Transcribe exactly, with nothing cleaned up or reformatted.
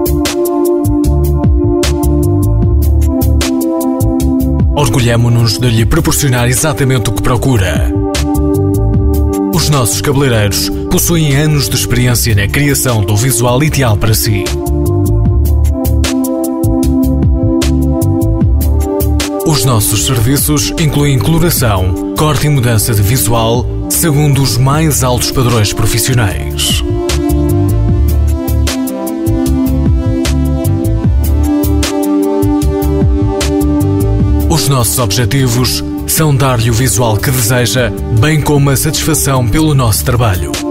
Orgulhamo-nos de lhe proporcionar exatamente o que procura. Os nossos cabeleireiros possuem anos de experiência na criação do visual ideal para si. Os nossos serviços incluem coloração, corte e mudança de visual segundo os mais altos padrões profissionais. Os nossos objetivos são dar-lhe o visual que deseja, bem como a satisfação pelo nosso trabalho.